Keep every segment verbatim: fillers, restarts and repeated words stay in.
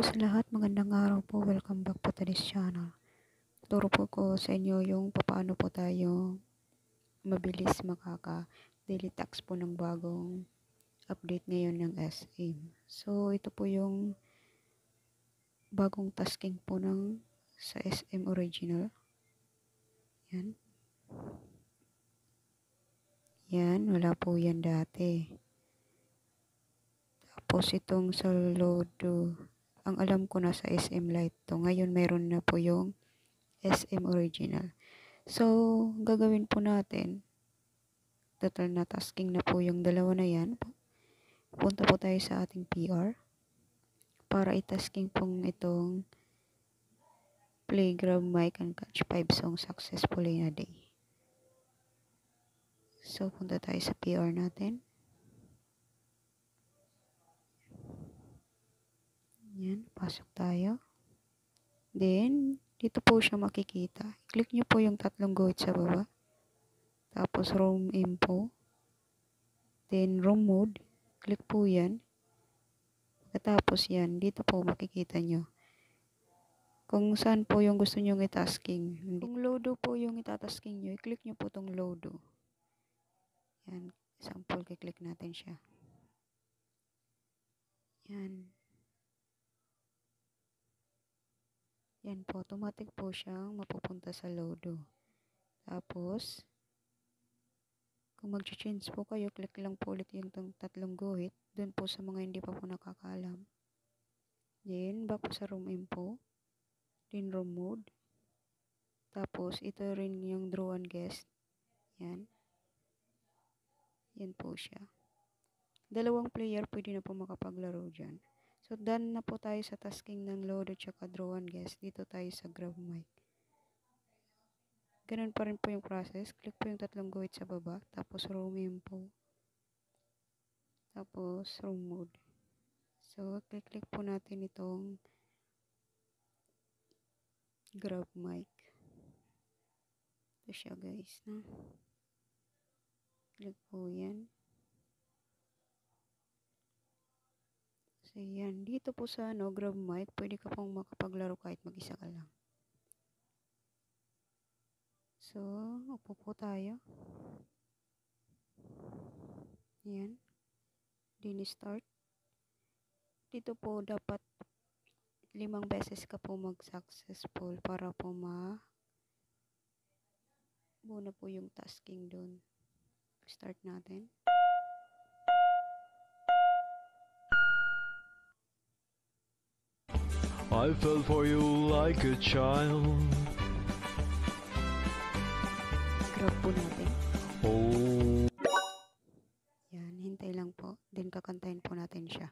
po sa lahat, magandang araw po. Welcome back po to this channel. Turo po ko sa inyo yung paano po tayo mabilis makaka daily task po ng bagong update ngayon ng S M. So ito po yung bagong tasking po ng sa S M original. Yan. Yan, wala po yan dati. Tapos itong sa Lodo, ang alam ko na sa S M Lite to. Ngayon meron na po yung S M Original. So, gagawin po natin, total na tasking na po yung dalawa na yan. Punta po tayo sa ating P R para itasking pong itong play, grab mic, and catch five songs successfully in a day. So, punta tayo sa P R natin. Yan, pasok tayo. Then, dito po siya makikita. Click nyo po yung tatlong guhit sa baba. Tapos, room info. Then, room mode. Click po yan. Pagkatapos yan, dito po makikita nyo kung saan po yung gusto nyong itasking. Kung Lodo po yung itatasking nyo, i-click nyo po tong Lodo. Yan. Sample, kiklik natin siya. Yan. Yan po, automatic po siyang mapupunta sa Lodo. Tapos, kung mag-change po kayo, click lang po ulit yung tatlong guhit. Doon po sa mga hindi pa po nakakaalam. Then, back po sa room info. Then, room mode. Tapos, ito rin yung draw and guest. Yan. Yan po siya. Dalawang player pwede na po makapaglaro dyan. So, done na po tayo sa tasking ng Lodo tsaka draw and guest. Dito tayo sa grab mic. Ganun pa rin po yung process. Click po yung tatlong guhit sa baba. Tapos, room info. Tapos, room mode. So, click-click po natin itong grab mic. Ito siya guys. No? Click po yan. So, yan. Dito po sa ano, grab mic, pwede ka pong makapaglaro kahit mag-isa ka lang. So, upo po tayo. Yan. Then, start. Dito po, dapat limang beses ka po mag-successful para po ma muna po yung tasking dun. Start natin. I fell for you like a child. Grab po natin. Oh. Yan, hintay lang po. Then kakantahin po natin siya.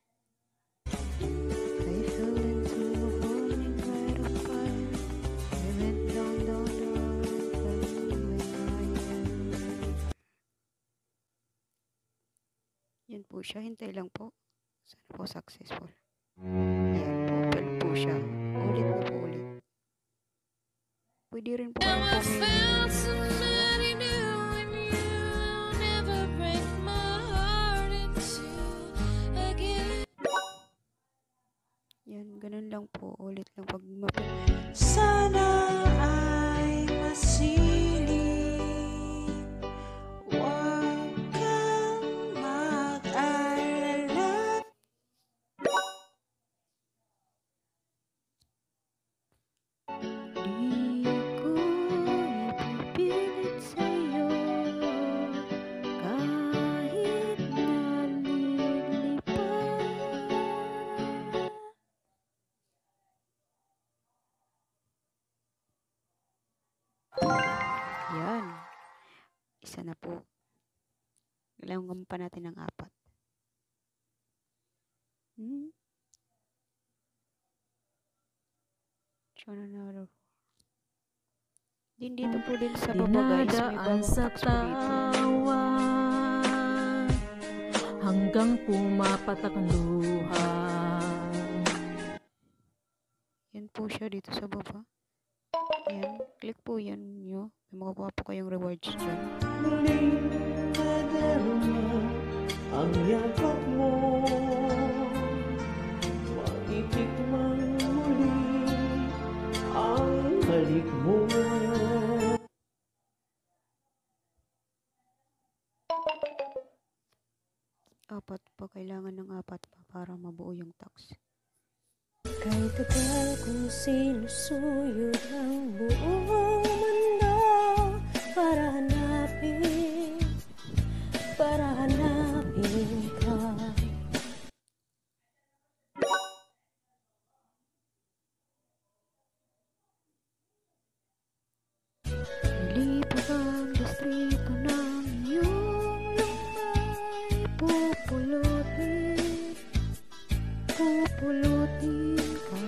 I fell into a falling right of fire. I went down, down, down, falling higher. Yan po siya, hintay lang po. Sana po successful. Yan po, fail po siya. Ulit na po ulit. Pwede rin po ang yan, ganun lang po. Ulit lang pag mapag... Sana ay masilip, huwag kang mag-alala. Di ko ipipilit sa'yo kahit nalilipa. Yan. Isa na po. Kailangan pa natin ng apat. Hmm? Another. Din dito po din sa baba guys, may bagong tax po dito. Hanggang pumapatak ang luha. Yan po siya dito sa baba. Yan, click po yan nyo. May makukuha po kayong rewards dyan. Muling nadarama ang yakap mo, maitik Apat pa, kailangan ng apat pa para mabuo yung tax. Kahit tagal kong sinusuyod ang buong mundo para hanapin, para hanapin ka. Lilipat ang distrito ng iyong lumbay. Pupulutin, pupulutin ka.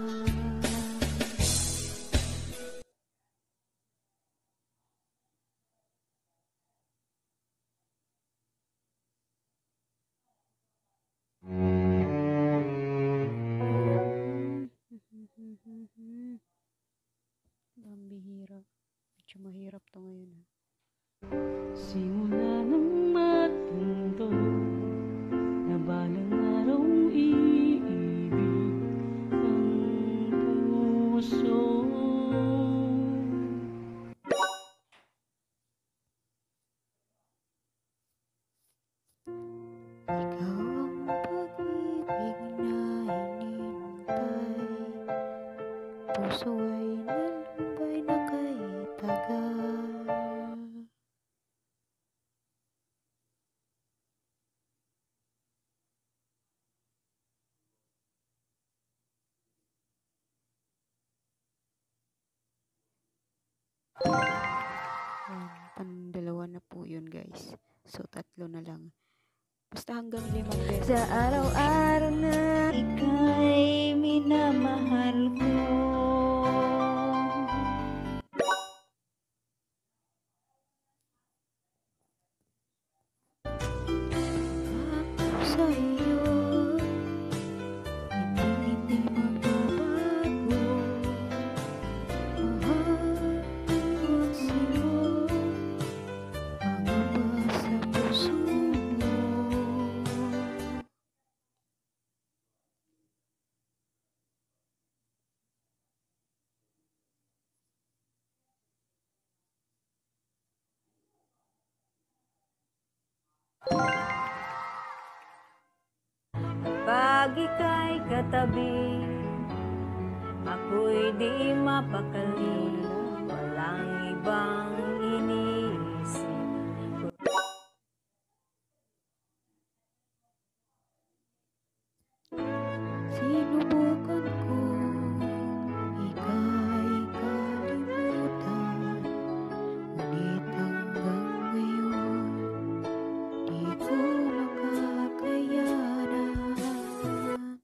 Ang bihira. Medyo mahirap to ngayon ha. Simula ng matundo na balang araw iibig ang puso. Ikaw ang pag-ibig na hinintay. Puso ay nalumbay na kay tagal. Ayan, pandalawa na po yun guys. So tatlo na lang. Basta hanggang limang beses. Sa araw-araw na ika'y minamahal ko. Ako sa iyo, hindi hindi magbabago. Mahal ko sa'yo, pangamba sa puso mo. Pag ika'y katabi, ako'y di mapakali. Walang ibang iniisip. Sinubukan ko, ika'y kalimutan. Ngunit hanggang ngayon, di ko makakayanan.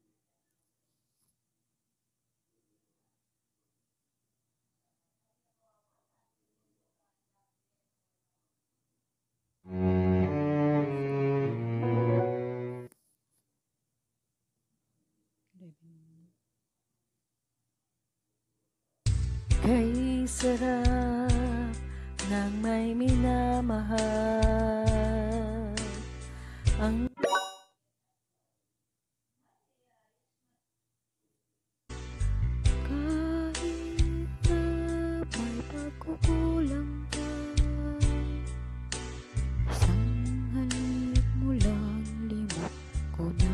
Kay sarap ng may minamahal. Ang Kahit na may pagkukulang ka, isang halik mo lang limot ko na.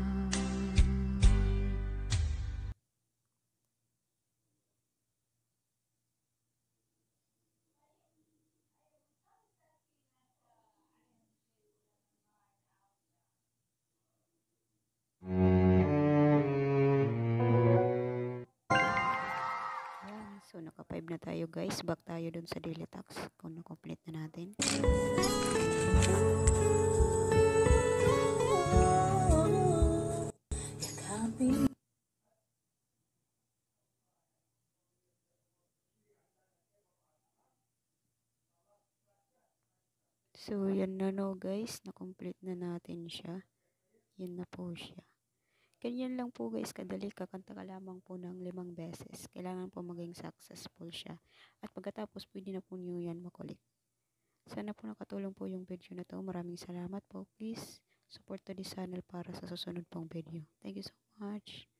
Ayan, so naka five na tayo guys. Back tayo dun sa daily tax kung na-complete na natin. yakapin. So yan na no guys, na-complete na natin siya. Yan na po siya. Ganyan lang po guys, kadali, kakanta ka lamang po ng limang beses. Kailangan po maging successful siya. At pagkatapos pwede na po niyo yan makulik. Sana po nakatulong po yung video na to. Maraming salamat po. Please support to this channel para sa susunod pong video. Thank you so much.